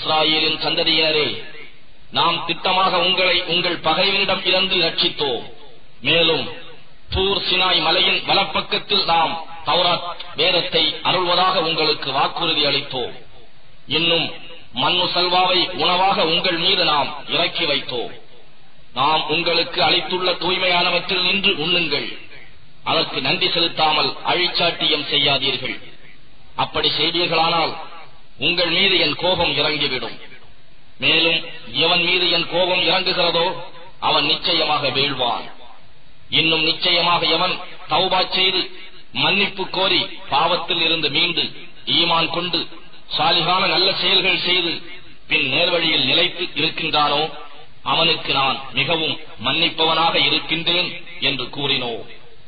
இஸ்ராயேலின் சந்ததியினரே, நாம் திட்டமாக உங்களை உங்கள் பகைவனிடம் இருந்து ரட்சித்தோம். மேலும் தூர் சினாய் மலையின் வலப்பக்கத்தில் நாம் தௌராத் வேதத்தை அருள்வதாக உங்களுக்கு வாக்குறுதி அளித்தோம். இன்னும் மண்ணு சல்வாவை உணவாக உங்கள் மீது நாம் இறக்கி வைத்தோம். நாம் உங்களுக்கு அளித்துள்ள தூய்மையானவற்றில் நின்று உண்ணுங்கள். அதற்கு நன்றி செலுத்தாமல் அழிச்சாட்டியம் செய்யாதீர்கள். அப்படி செய்வீர்களானால் உங்கள் மீது என் கோபம் இறங்கிவிடும். மேலும் எவன் மீது என் கோபம் இறங்குகிறதோ அவன் நிச்சயமாக வீழ்வான். இன்னும் நிச்சயமாக எவன் தௌபா செய்து மன்னிப்பு கோரி பாவத்தில் இருந்து மீண்டு ஈமான் கொண்டு சாலிகான நல்ல செயல்கள் செய்து பின் நேர்வழியில் நிலைத்து இருக்கின்றானோ அவனுக்கு நான் மிகவும் மன்னிப்பவனாக இருக்கின்றேன் என்று கூறினோம்.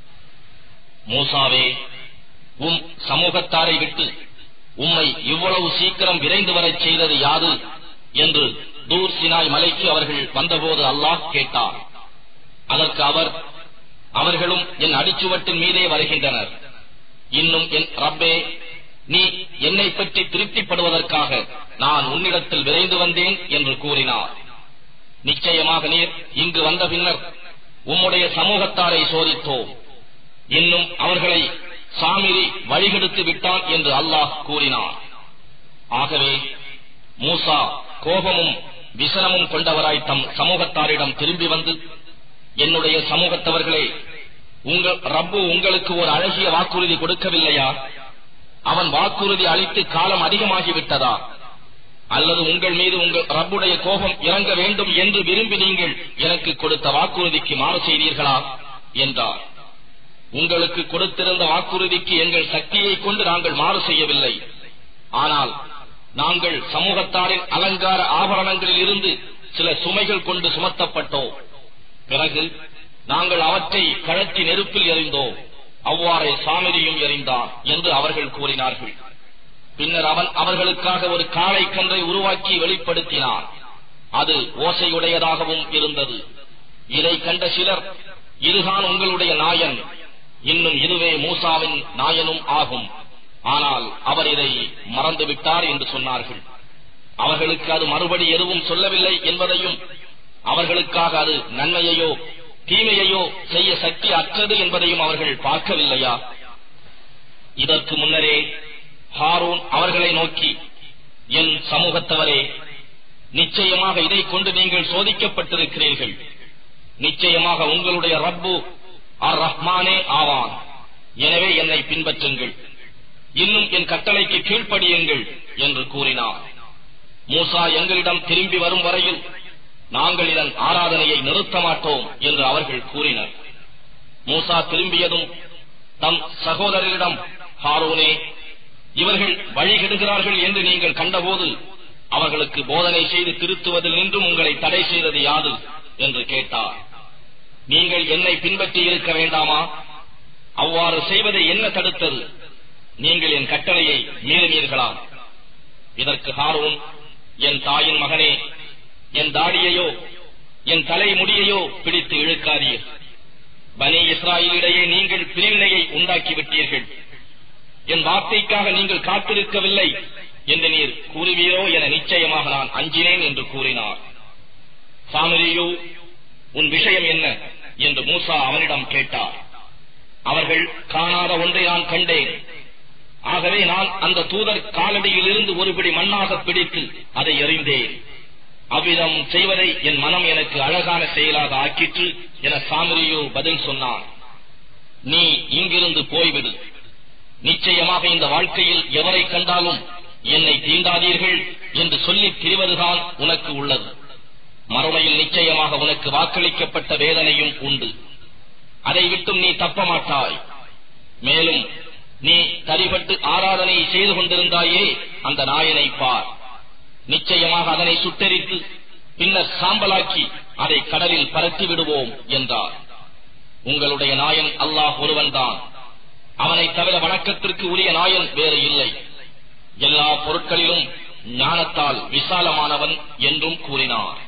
மூசாவே, உம் சமூகத்தாரை விட்டு உம்மை இவ்வளவு சீக்கிரம் விரைந்து வரச் செய்தது யாது என்று தூர் சினாய் மலைக்கு அவர்கள் வந்தபோது அல்லாஹ் கேட்டார். அதற்கு அவர்களும் என் அடிச்சுவட்டின் மீதே வருகின்றனர். இன்னும் என் ரப்பே, நீ என்னை பற்றி திருப்திப்படுவதற்காக நான் உன்னிடத்தில் விரைந்து வந்தேன் என்று கூறினார். நிச்சயமாக நீர் இங்கு வந்த பின்னர் உம்முடைய சமூகத்தாரை சோதித்தோம். இன்னும் அவர்களை சாமிரி வழிகெடுத்து விட்டான் என்று அல்லாஹ் கூறினார். ஆகவே மூசா கோபமும் விசனமும் கொண்டவராய் தம் சமூகத்தாரிடம் திரும்பி வந்து, என்னுடைய சமூகத்தவர்களே, உங்கள் ரப்பு உங்களுக்கு ஒரு அழகிய வாக்குறுதி கொடுக்கவில்லையா? அவன் வாக்குறுதி அளித்து காலம் அதிகமாகிவிட்டதா? அல்லது உங்கள் மீது உங்கள் ரப்புடைய கோபம் இறங்க வேண்டும் என்று விரும்பி நீங்கள் எனக்கு கொடுத்த வாக்குறுதிக்கு மாறு செய்தீர்களா என்றார். உங்களுக்கு கொடுத்திருந்த வாக்குறுதிக்கு எங்கள் சக்தியை கொண்டு நாங்கள் மாறு செய்யவில்லை. ஆனால் நாங்கள் சமூகத்தாரின் அலங்கார ஆபரணங்களில் இருந்து சில சுமைகள் கொண்டு சுமத்தப்பட்டோம். பிறகு நாங்கள் அவற்றை கழற்றி நெருப்பில் எறிந்தோம். அவ்வாறே சாமிரியும் எறிந்தான் என்று அவர்கள் கூறினார்கள். பின்னர் அவன் அவர்களுக்காக ஒரு காளை கன்றை உருவாக்கி வெளிப்படுத்தினான். அது ஓசையுடையதாகவும் இருந்தது. இதை கண்ட சிலர், இதுதான் உங்களுடைய நாயன், இன்னும் இதுவே மூசாவின் நாயனும் ஆகும், ஆனால் அவர் இதை மறந்துவிட்டார் என்று சொன்னார்கள். அவர்களுக்கு அது மறுபடி எதுவும் சொல்லவில்லை என்பதையும், அவர்களுக்காக அது நன்மையையோ தீமையையோ செய்ய சக்தி அற்றது என்பதையும் அவர்கள் பார்க்கவில்லையா? இதற்கு முன்னரே ஹாரூன் அவர்களை நோக்கி, என் சமூகத்தவரே, நிச்சயமாக இதை கொண்டு நீங்கள் சோதிக்கப்பட்டிருக்கிறீர்கள். நிச்சயமாக உங்களுடைய ரப்பு அர் ரஹ்மானே ஆவான். எனவே என்னை பின்பற்றுங்கள், இன்னும் என் கட்டளைக்கு கீழ்ப்படியுங்கள் என்று கூறினார். மூசா எங்களிடம் திரும்பி வரும் வரையில் நாங்கள் இதன் ஆராதனையை நிறுத்த மாட்டோம் என்று அவர்கள் கூறினர். மூசா திரும்பியதும் தம் சகோதரரிடம், ஹாரூனே, இவர்கள் வழிகெடுகிறார்கள் என்று நீங்கள் கண்டபோது அவர்களுக்கு போதனை செய்து திருத்துவதில் நின்றும் உங்களை தடை செய்தது யாது என்று கேட்டார். நீங்கள் என்னை பின்பற்றி இருக்க வேண்டாமா? அவ்வாறு செய்வதை என்ன தடுத்தது? நீங்கள் என் கட்டளையை மீறினீர்களா? இதற்கு ஹாரூன், என் தாயின் மகனே, என் தாடியையோ என் தலைமுடியையோ பிடித்து இழுக்காதீர். பனி இஸ்ராயேலிடையே நீங்கள் பிரிவினையை உண்டாக்கிவிட்டீர்கள். என் வார்த்தைக்காக நீங்கள் காத்திருக்கவில்லை என்று நீர் கூறுவீரோ என நிச்சயமாக நான் அஞ்சினேன் என்று கூறினார். சாமிரியோ, உன் விஷயம் என்ன என்று மூசா அவனிடம் கேட்டார். அவர்கள், காணாத ஒன்றை நான் கண்டேன். ஆகவே நான் அந்த தூதர் காலடியில் இருந்து ஒரு பிடி மண்ணாக பிடித்து அதை எறிந்தேன். அவ்விதம் செய்வதை என் மனம் எனக்கு அழகான செயலாக ஆக்கிற்று என சாமிரியோ பதில் சொன்னான். நீ இங்கிருந்து போய்விடு. நிச்சயமாக இந்த வாழ்க்கையில் எவரை கண்டாலும் என்னை தீண்டாதீர்கள் என்று சொல்லி திரிவதுதான் உனக்கு உள்ளது. மறுமையில் நிச்சயமாக உனக்கு வாக்களிக்கப்பட்ட வேதனையும் உண்டு. அதை விட்டும் நீ தப்ப மாட்டாய். மேலும் நீ தரிபட்டு ஆராதனை செய்து கொண்டிருந்தாயே, அந்த நாயனை பார். நிச்சயமாக அதனை சுட்டெரித்து பின்னர் சாம்பலாக்கி அதை கடலில் பரத்தி விடுவோம் என்றார். உங்களுடைய நாயன் அல்லாஹ் ஒருவன்தான். அவனை தவிர வணக்கத்திற்கு உரிய நாயன் வேறு இல்லை. எல்லா பொருட்களிலும் ஞானத்தால் விசாலமானவன் என்றும் கூறினார்.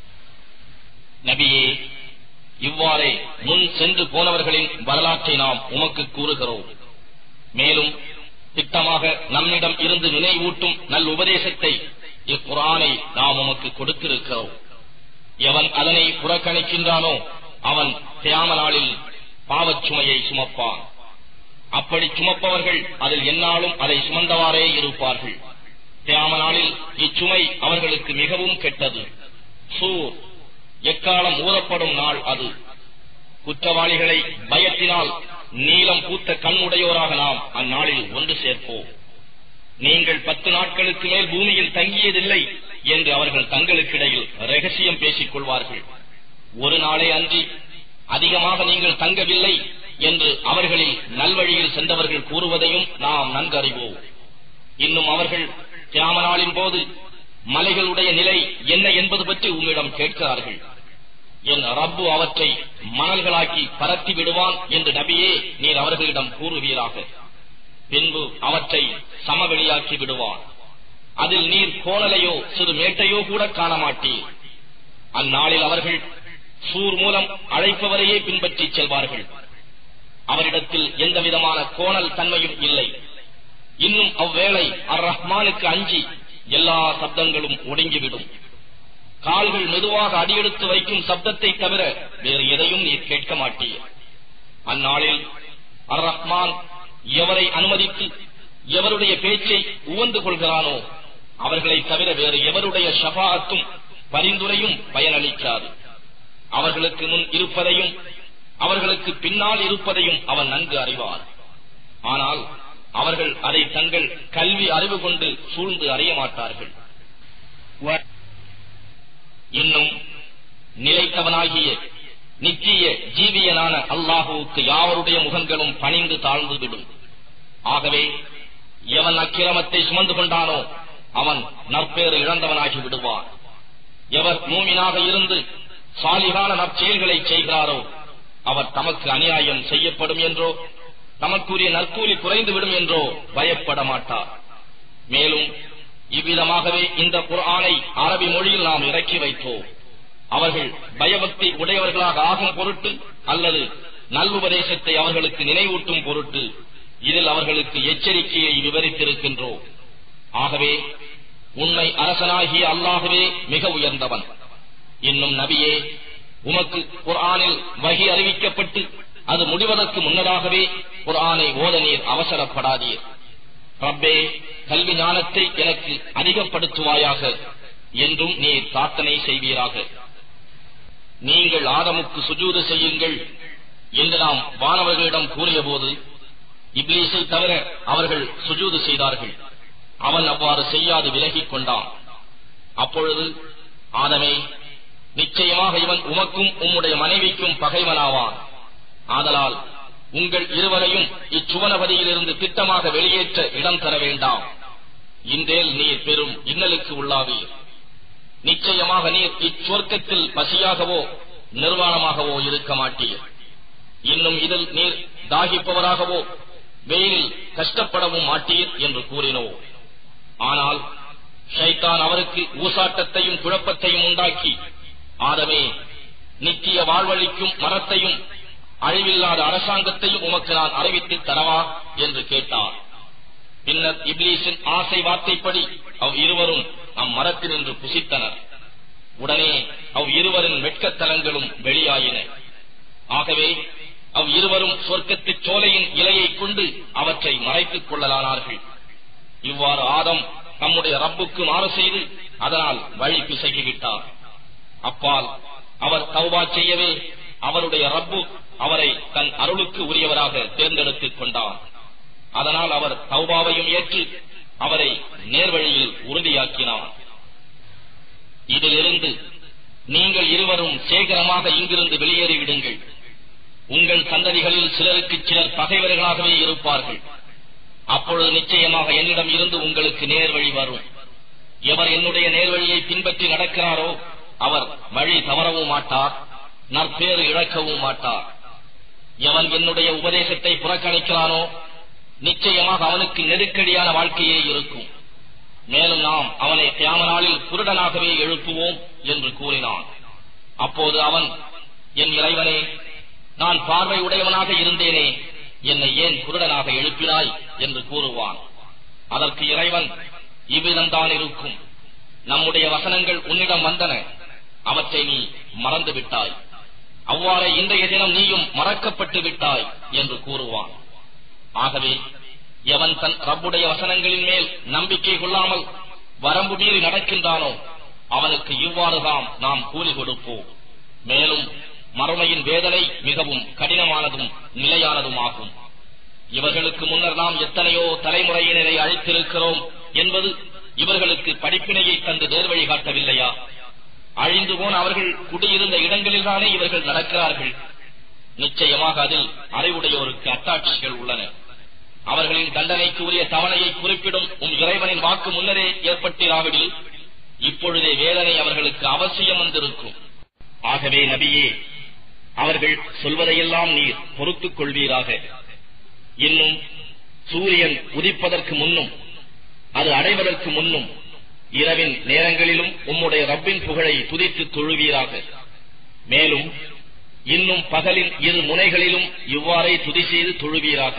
நபியே, இவ்வாறே முன் சென்று போனவர்களின் வரலாற்றை நாம் உமக்கு கூறுகிறோம். மேலும் திட்டமாக நம்மிடம் இருந்து நினைவூட்டும் நல் உபதேசத்தை இக்குர்ஆனை நாம் உமக்கு கொடுத்திருக்கிறோம். எவன் அதனை புறக்கணிக்கின்றானோ அவன் கியாமத் நாளில் பாவச் சுமையை சுமப்பான். அப்படி சுமப்பவர்கள் அதில் எந்நாளும் அதை சுமந்தவாறே இருப்பார்கள். கியாமத் நாளில் இச்சுமை அவர்களுக்கு மிகவும் கெட்டது. சூர் எக்காலம் ஊதப்படும் நாள் அது. குற்றவாளிகளை பயத்தினால் நீலம் பூத்த கண்ணுடையோராக நாம் அந்நாளில் ஒன்று சேர்ப்போம். நீங்கள் 10 நாட்களுக்கு மேல் பூமியில் தங்கியதில்லை என்று அவர்கள் தங்களுக்கிடையில் ரகசியம் பேசிக் கொள்வார்கள். ஒரு நாளே அன்றி அதிகமாக நீங்கள் தங்கவில்லை என்று அவர்களில் நல்வழியில் சென்றவர்கள் கூறுவதையும் நாம் நன்கறிவோம். இன்னும் அவர்கள் கியாமத் நாளின் போது மலைகளுடைய நிலை என்ன என்பது பற்றி உம்மிடம் கேட்கிறார்கள். என் ரப்பு அவற்றை மணல்களாக்கி பரத்தி விடுவான் என்று நபியே நீர் அவர்களிடம் கூறுவீராக. பின்பு அவற்றை சமவெளியாக்கி விடுவான். அதில் நீர் கோணலையோ சிறு மேட்டையோ கூட காண மாட்டீர். அந்நாளில் அவர்கள் சூர் மூலம் அழைப்பவரையே பின்பற்றிச் செல்வார்கள். அவரிடத்தில் எந்தவிதமான கோணல் தன்மையும் இல்லை. இன்னும் அவ்வேளை அர் ரஹ்மானுக்கு அஞ்சி எல்லா சப்தங்களும் ஒடுங்கிவிடும். கால்கள் மெதுவாக அடியெடுத்து வைக்கும் சப்தத்தை தவிர வேறு எதையும் நீர் கேட்க மாட்டீர். அந்நாளில் அர் ரஹ்மான் எவரை அனுமதித்து எவருடைய பேச்சை உவந்து கொள்கிறானோ அவர்களை தவிர வேறு எவருடைய ஷஃபாஅத்தும் பரிந்துரையும் பயனளிக்காது. அவர்களுக்கு முன் இருப்பதையும் அவர்களுக்கு பின்னால் இருப்பதையும் அவன் நன்கு அறிவார். ஆனால் அவர்கள் அதை தங்கள் கல்வி அறிவு கொண்டு சூழ்ந்து அறிய மாட்டார்கள். இன்னும் நிலைத்தவனாகிய நித்திய ஜீவியனான அல்லாஹுவுக்கு யாவருடைய முகங்களும் பணிந்து தாழ்ந்துவிடும். ஆகவே எவன் அக்கிரமத்தை சுமந்து கொண்டானோ அவன் நற்பேறு இழந்தவனாகி விடுவான். எவர் மூமினாக இருந்து சாலிகான நற்செயல்களை செய்கிறாரோ அவர் தமக்கு அநியாயம் செய்யப்படும் என்றோ தமக்குரிய நற்கூலி குறைந்துவிடும் என்றோ பயப்பட மாட்டார். மேலும் இவ்விதமாகவே இந்த குர்ஆனை அரபி மொழியில் நாம் இறக்கி வைத்தோம். அவர்கள் பயபக்தி உடையவர்களாக ஆகும் பொருட்டு அல்லது நல்லுபதேசத்தை அவர்களுக்கு நினைவூட்டும் பொருட்டு இதில் அவர்களுக்கு எச்சரிக்கையை விவரித்திருக்கின்றோம். ஆகவே உண்மை அரசனாகிய அல்லாஹ்வே மிக உயர்ந்தவன். இன்னும் நபியே உமக்கு குர்ஆனில் வஹி அறிவிக்கப்பட்டு அது முடிவதற்கு முன்னதாகவே குர்ஆனை ஓத நீர் அவசரப்படாதீர். ரப்பே கல்வி ஞானத்தை எனக்கு அதிகப்படுத்துவாயாக என்றும் நீர் பிரார்த்தனை செய்வீராக. நீங்கள் ஆதமுக்கு சுஜூது செய்யுங்கள் என்று நாம் வானவர்களிடம் கூறிய போது இப்லீஸை தவிர அவர்கள் சுஜூது செய்தார்கள். அவன் அவ்வாறு செய்யாது விலகிக் கொண்டான். அப்பொழுது ஆதமே நிச்சயமாக இவன் உமக்கும் உம்முடைய மனைவிக்கும் பகைவனாவான். ஆதலால் உங்கள் இருவரையும் இச்சுவனபதியிலிருந்து திட்டமாக வெளியேற்ற இடம் தர வேண்டாம். இன்றேல் நீர் பெரும் இன்னலுக்கு உள்ளாவீர். நிச்சயமாக நீர் இச்சொர்க்கத்தில் பசியாகவோ நிர்வாணமாகவோ இருக்க மாட்டீர். இன்னும் இதில் நீர் தாகிப்பவராகவோ வெயிலில் கஷ்டப்படவும் மாட்டீர் என்று கூறினோம். ஆனால் ஷைத்தான் அவருக்கு ஊசாட்டத்தையும் குழப்பத்தையும் உண்டாக்கி ஆதமே நித்திய வாழ்வழிக்கும் மரத்தையும் அழிவில்லாத அரசாங்கத்தையும் உமக்கு நான் அறிவித்து தரவா என்று கேட்டார். பின்னர் இப்லீஸின் ஆசை வார்த்தைப்படி அவ் இருவரும் அம்மரத்தினின்று புசித்தனர். உடனே அவ் இருவரின் வெட்கத்தலங்களும் வெளியாயின. ஆகவே அவ் இருவரும் சொர்க்கத்து சோலையின் இலையை கொண்டு அவற்றை மறைத்துக் கொள்ளலானார்கள். இவ்வாறு ஆதம் தம்முடைய ரப்புக்கு மாறு செய்து அதனால் வழி பிசகிவிட்டார். அப்பால் அவர் தௌபா செய்யவே அவருடைய ரப்பு அவரை தன் அருளுக்கு உரியவராக தேர்ந்தெடுத்துக் கொண்டார். அதனால் அவர் தௌபாவையும் ஏற்று அவரை நேர்வழியில் உறுதியாக்கினார். இதிலிருந்து நீங்கள் இருவரும் சேகரமாக இங்கிருந்து வெளியேறிவிடுங்கள். உங்கள் சந்ததிகளில் சிலருக்கு சிலர் பகைவர்களாகவே இருப்பார்கள். அப்பொழுது நிச்சயமாக என்னிடம் இருந்து உங்களுக்கு நேர்வழி வரும். எவர் என்னுடைய நேர்வழியை பின்பற்றி நடக்கிறாரோ அவர் வழி தவறவும் மாட்டார், நற்பேறு இழக்கவும் மாட்டார். எவன் என்னுடைய உபதேசத்தை புறக்கணிக்கிறானோ நிச்சயமாக அவனுக்கு நெருக்கடியான வாழ்க்கையே இருக்கும். மேலும் நாம் அவனை கியாமத் நாளில் குருடனாகவே எழுப்புவோம் என்று கூறினான். அப்போது அவன், என் இறைவனே, நான் பார்வை உடையவனாக இருந்தேனே, என்னை ஏன் குருடனாக எழுப்பினாய் என்று கூறுவான். அதற்கு இறைவன், இவ்விதம்தான் இருக்கும். நம்முடைய வசனங்கள் உன்னிடம் வந்தன, அவற்றை நீ மறந்து விட்டாய். அவ்வாறே இன்றைய தினம் நீயும் மறக்கப்பட்டு விட்டாய் என்று கூறுவான். ஆகவே எவன் தன் ரப்புடைய வசனங்களின் மேல் நம்பிக்கை கொள்ளாமல் வரம்பு மீறி நடக்கின்றானோ அவனுக்கு இவ்வாறுதான் நாம் கூலி கொடுப்போம். மேலும் மறுமையின் வேதனை மிகவும் கடினமானதும் நிலையானதுமாகும். இவர்களுக்கு முன்னர் நாம் எத்தனையோ தலைமுறையினரை அழைத்திருக்கிறோம் என்பது இவர்களுக்கு படிப்பினையை தந்து நேர்வழி காட்டவில்லையா? அழிந்து போன அவர்கள் குடியிருந்த இடங்களில்தானே இவர்கள் நடக்கிறார்கள். நிச்சயமாக அதில் அறிவுடையோருக்கு அத்தாட்சிகள் உள்ளன. அவர்களின் தண்டனைக்கு உரிய தவணையை குறிப்பிடும் இறைவனின் வாக்கு முன்னரே ஏற்பட்டிராவிடில் இப்பொழுதே வேதனை அவர்களுக்கு அவசியம் வந்திருக்கும். ஆகவே நபியே, அவர்கள் சொல்வதையெல்லாம் நீர் பொறுத்துக் கொள்வீராக. இன்னும் சூரியன் உதிப்பதற்கு முன்னும் அது அடைவதற்கு முன்னும் இரவின் நேரங்களிலும் உம்முடைய ரப்பின் புகழை துதித்து தொழுவீராக. மேலும் இன்னும் பகலின் இரு முனைகளிலும் இவ்வாறே துதி செய்து தொழுவீராக.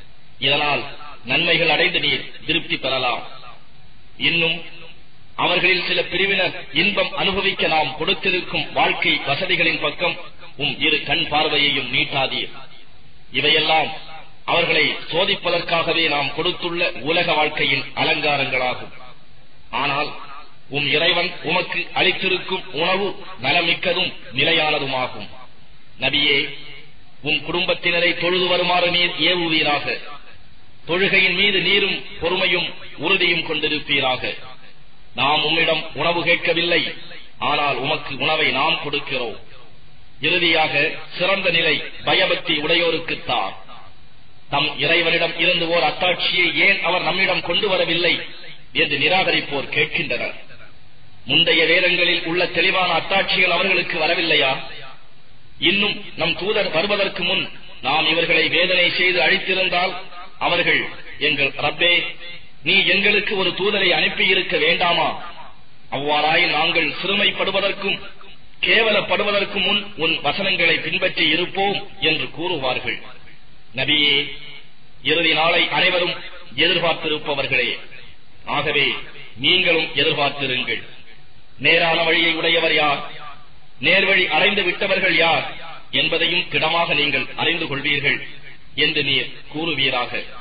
இதனால் நன்மைகள் அடைந்து நீர் திருப்தி பெறலாம். இன்னும் அவர்களில் சில பிரிவினர் இன்பம் அனுபவிக்க நாம் கொடுத்திருக்கும் வாழ்க்கை வசதிகளின் பக்கம் இரு கண் பார்வையையும் நீட்டாதீர். இவையெல்லாம் அவர்களை சோதிப்பதற்காகவே நாம் கொடுத்துள்ள உலக வாழ்க்கையின் அலங்காரங்களாகும். ஆனால் இறைவன் உமக்கு அளித்திருக்கும் உணவு நலமிக்கதும் நிலையானதுமாகும். நபியே, குடும்பத்தினரை தொழுது வருமாறு நீர் ஏவுவீராக. தொழுகையின் மீது நீரும் பொறுமையும் உறுதியும் கொண்டிருப்பீராக. நாம் உம்மிடம் உணவு கேட்கவில்லை, ஆனால் உமக்கு உணவை நாம் கொடுக்கிறோம். இறுதியாக சிறந்த நிலை பயபக்தி உடையோருக்குத்தான். தம் இறைவனிடம் இருந்து ஓர் அத்தாட்சியை ஏன் அவர் நம்மிடம் கொண்டு வரவில்லை என்று நிராகரிப்போர் கேட்கின்றனர். முந்தைய வேதங்களில் உள்ள தெளிவான அத்தாட்சிகள் அவர்களுக்கு வரவில்லையா? இன்னும் நம் தூதர் வருவதற்கு முன் நாம் இவர்களை வேதனை செய்து அழித்திருந்தால் அவர்கள், எங்கள் ரப்பே, நீ எங்களுக்கு ஒரு தூதரை அனுப்பியிருக்க வேண்டாமா? அவ்வாறாய் நாங்கள் சிறுமைப்படுவதற்கும் கேவலப்படுவதற்கு முன் உன் வசனங்களை பின்பற்றி இருப்போம் என்று கூறுவார்கள். நபியே, இறுதி நாளை அனைவரும் எதிர்பார்த்திருப்பவர்களே. ஆகவே நீங்களும் எதிர்பார்த்திருங்கள். நேரான வழியை உடையவர் யார், நேர்வழி அடைந்து விட்டவர்கள் யார் என்பதையும் திடமாக நீங்கள் அறிந்து கொள்வீர்கள் என்று நீர் கூறுவீராக.